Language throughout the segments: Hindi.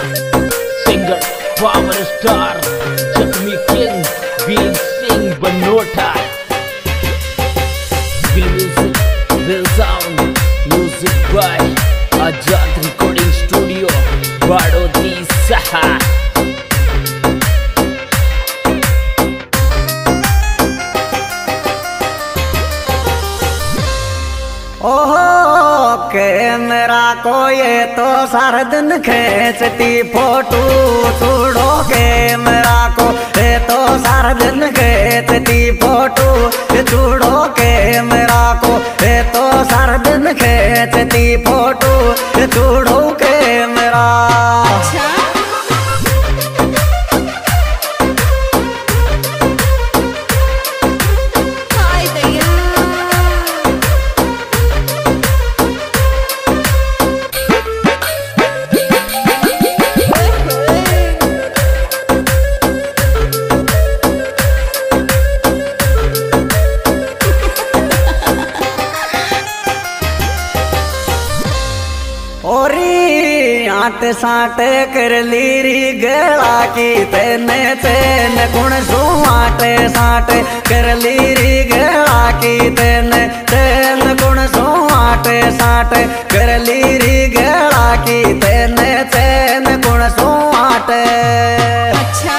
Singer, power star, Chakmi King, Bean Singh Banota. Will music, will sound, music by Ajad Recording Studio, Badoti Saha. ओहो कैमरा को ये तो सारा दिन खींचती फोटो, छोड़ो कैमरा को ये तो सारा दिन खींचती फोटो, छोड़ो कैमरा को ये तो सारा दिन खींचती फोटो, छोड़ो कैमरा। आट साट कर लीरी गला की तेने तेन गुण सो आट साट कर लीरी गला की तेने तेन गुण सो आट साट कर लीरी गला की तेने तेन गुण सो आट। अच्छा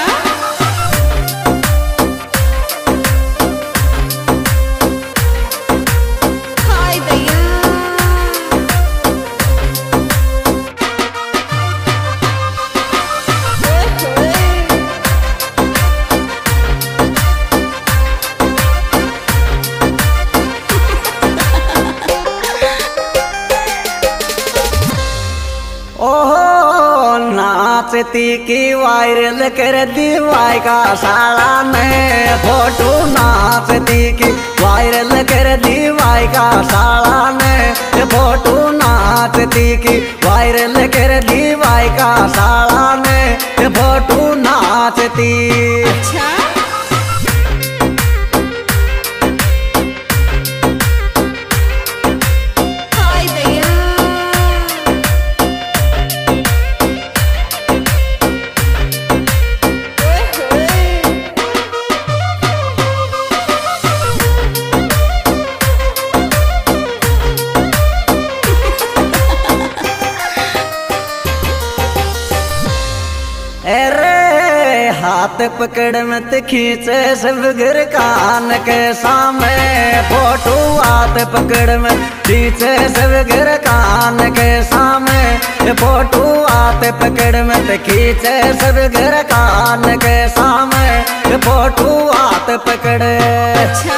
नाचती की वायरल कर दी वाई का साला ने फोटो, नाचती की वायरल कर दी वाई का साला ने फोटो, नाचती की वायरल कर दी वाई का साला ने फोटो नाचती। अच्छा हाथ पकड़ मत खींचे सब गिर कान के सामने फोटो, हाथ पकड़ मत खींचे सब गिर कान के सामने फोटो, हाथ पकड़ मत खींचे सब गिर कान के सामने फोटो, हाथ पकड़। अच्छा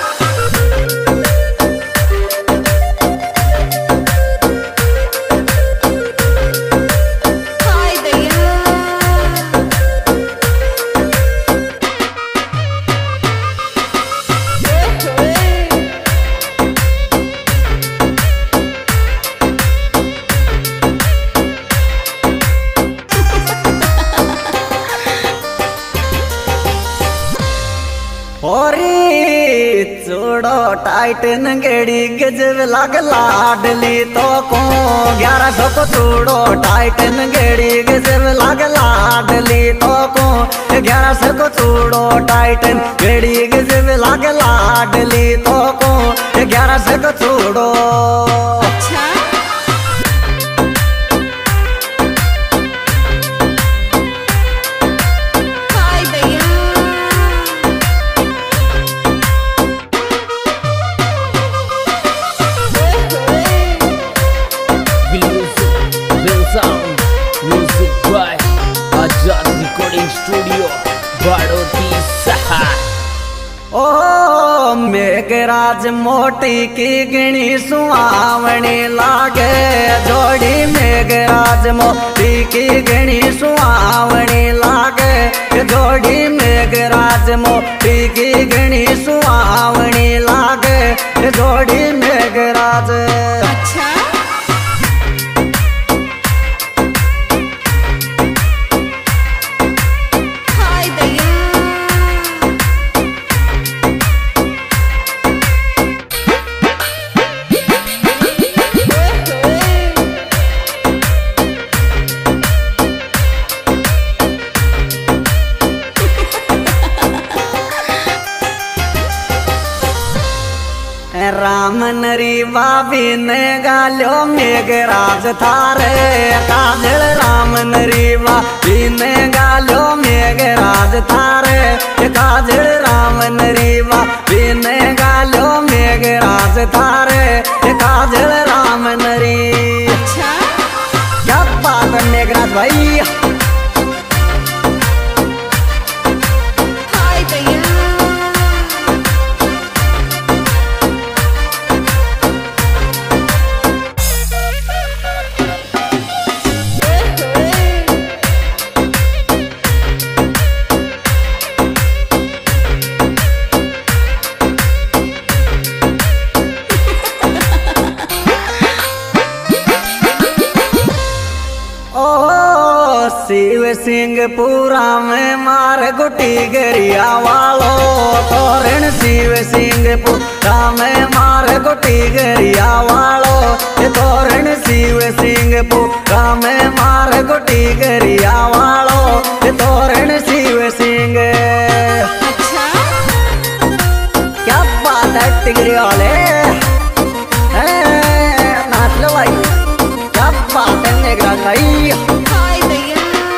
चूड़ो टाइटन गेड़ी गजब लग लाडली तो को 1100 को चूड़ो टाइटन गेड़ी गजब लग लाडली तो को 1100 को चूड़ो टाइटन गेड़ी गजब लग लाडली तो को 1100 को चूड़ो। अच्छा स्टूडियो बाड़ोती सहा। ओ मेघराज मोटी की गणी सुहावनी लागे जोड़ी, मेघराज मोटी की गणी सुहावनी लागे जोड़ी, मेघराज मोटी की गणी सुहावनी लागे जोड़ी मेघराज। अच्छा नरी बाबी ने गालो मेघराज थारे काजल राम नरी बाबी ने गालो मेघराज थारे काजल राम नरी बाबी ने गालो मेघराज थारे काजल राम नरी। अच्छा क्या बात है मेघराज भाई। हाय भैया शिव सिंहपुरा में मार गुटी गरिया वालो तोरण शिव सिंहपुरा में मार गुटी गरिया वालो तोरण शिव सिंहपुरा में मार गुटी गरिया वालो तोरण शिव सिंह। अच्छा क्या बात है टिगरी वाले नाच लो भाई। क्या बात है मेघराज भाई। हाय भैया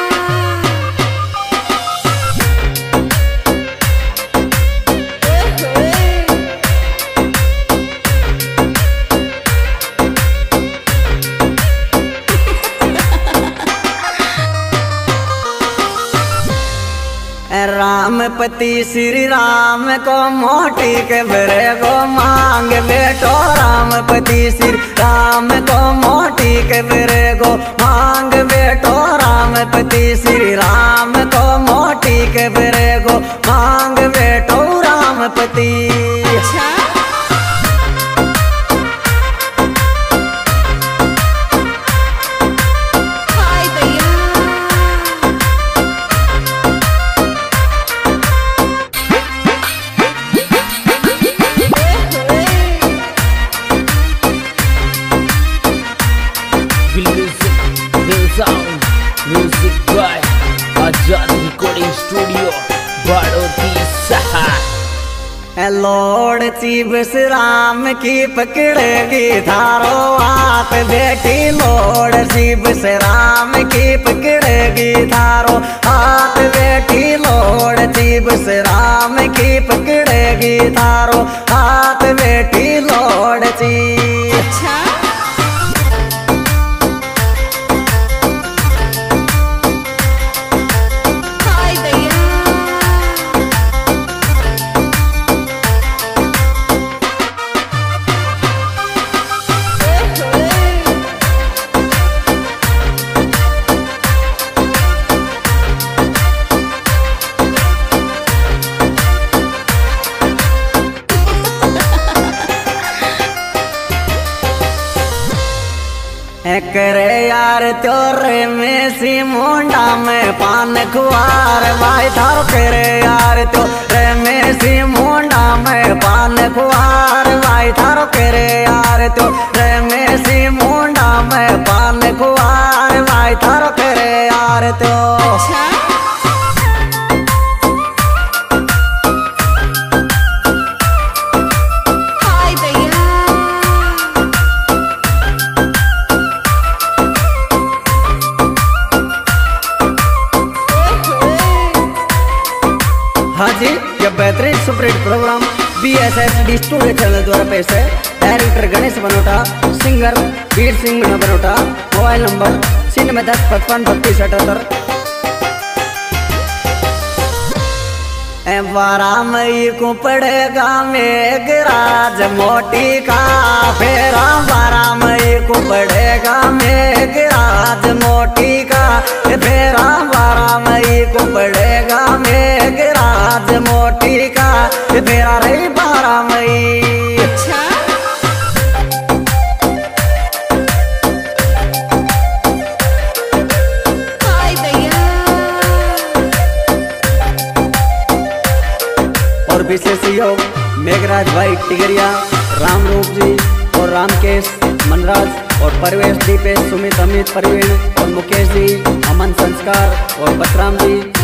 रामपति श्री राम को मोटी के बरे को मांग बेटो रामपति श्री राम को मोटी के बरे को मांग बेटो रामपति श्री राम को मोटी के बरे को मांग बेटो रामपति। अच्छा हाय भैया The sound, music by Azad Recording Studio, Badoti Saha. लॉर्ड चिबस राम की पकड़ेगी थारो हाथ बेटी लॉर्ड चिबस राम की पकड़ेगी थारो हाथ बेटी लॉर्ड चिबस राम की पकड़ेगी थारो हाथ बेटी लॉर्ड ची। अच्छा हाय भैया करे यार तोरे में सी मुंडा में पान खुआर भाई थारो करे यार तोरे में सी मुंडा में पान खुआर भाई थारो करे यार तोरे में सी मुंडा में पान खुआर भाई थारो करे यार तो। अच्छा हाय भैया हाँ जी ये बेहतरीन superhit programme BSSD studio channel द्वारा पेश है। Director Ganesh Banota, singer Veer Singh Banota, mobile number 9010553278। बारह मई को पड़ेगा मेघराज मोटी का फेरा 12 मई को पड़ेगा मेघराज मोटी का फेरा 12 मई को पड़ेगा मेघराज मोटी का फेरा रही 12 मई। अच्छा हाय भैया और विशेष योग मेघराज भाई टिगरिया, राम रूप जी और रामकेश मनराज और परवेश दीपेश सुमित अमित प्रवीण और मुकेश जी, अमन संस्कार और बतराम जी।